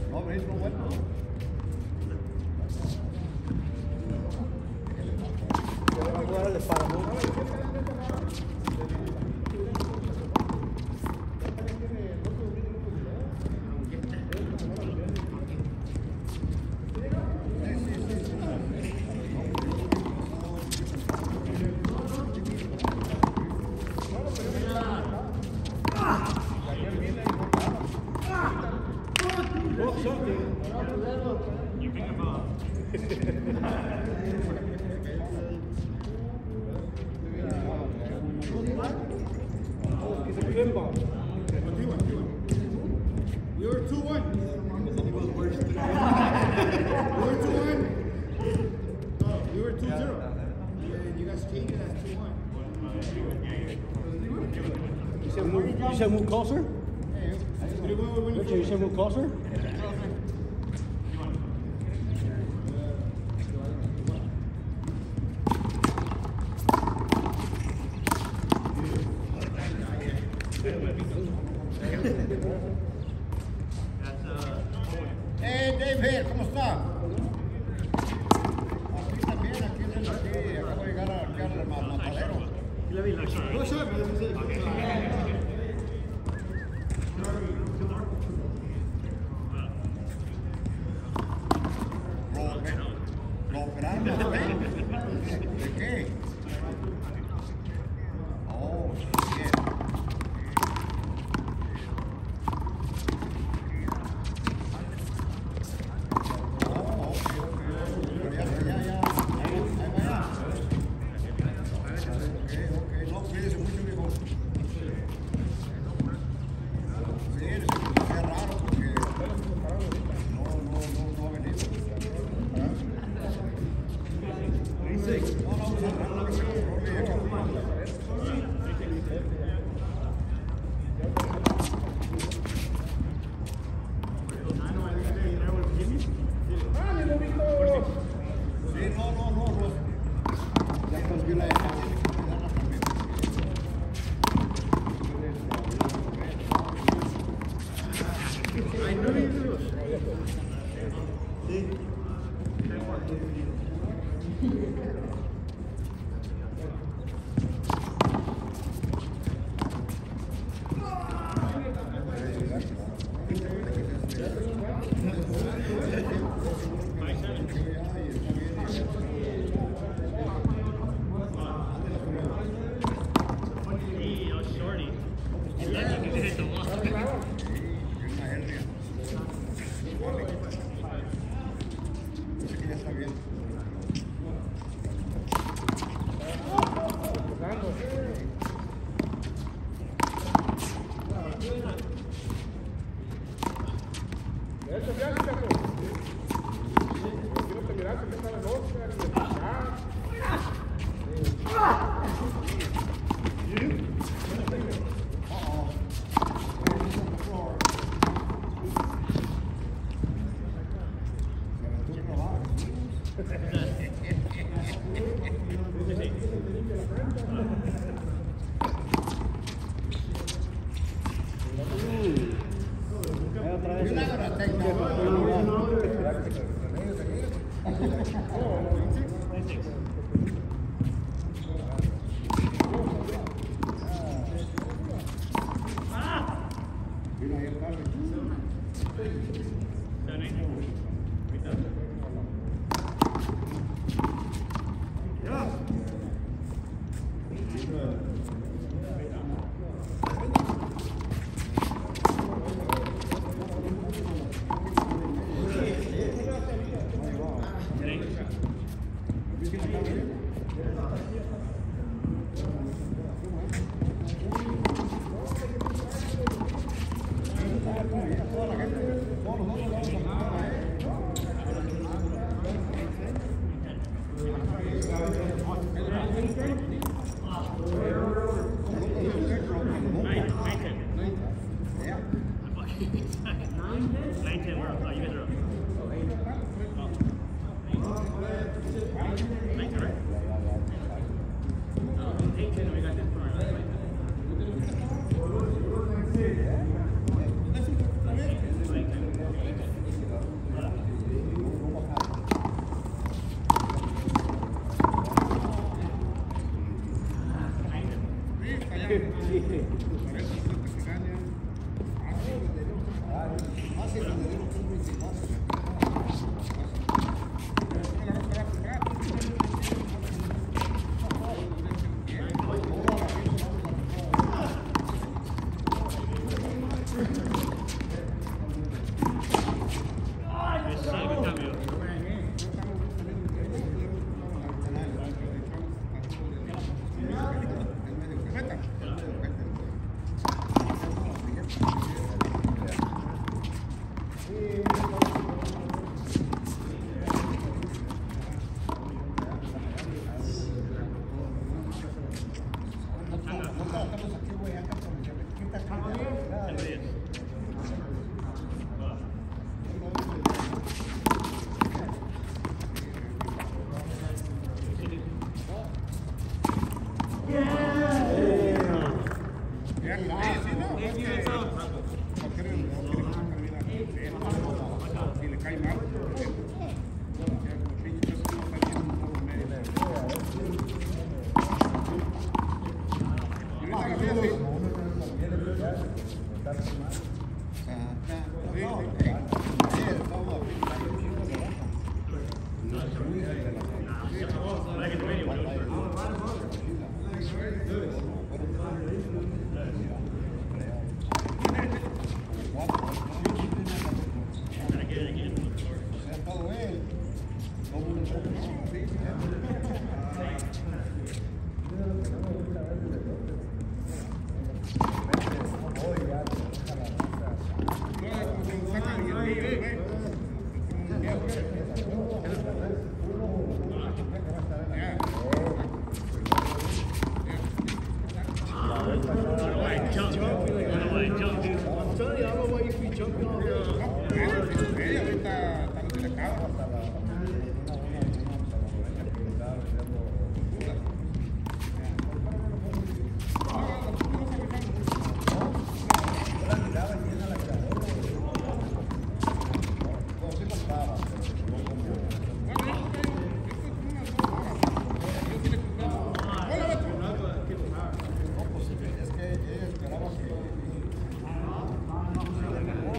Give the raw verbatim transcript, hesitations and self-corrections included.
No, veis lo bueno. Vamos a jugar al espáramo. We were two one. We were two one. No, we were two zero. You guys changed it as two one. You said move, you said move closer? Richard, you said move closer? Hey, David, ¿cómo está? Aquí también, aquí en el aquí, acabo de llegar aquí al matadero. No, sure, but this is it. ¿Lo operaron a usted? ¿De qué? Oh, bien. I'm telling you, I don't know why you keep jumping off.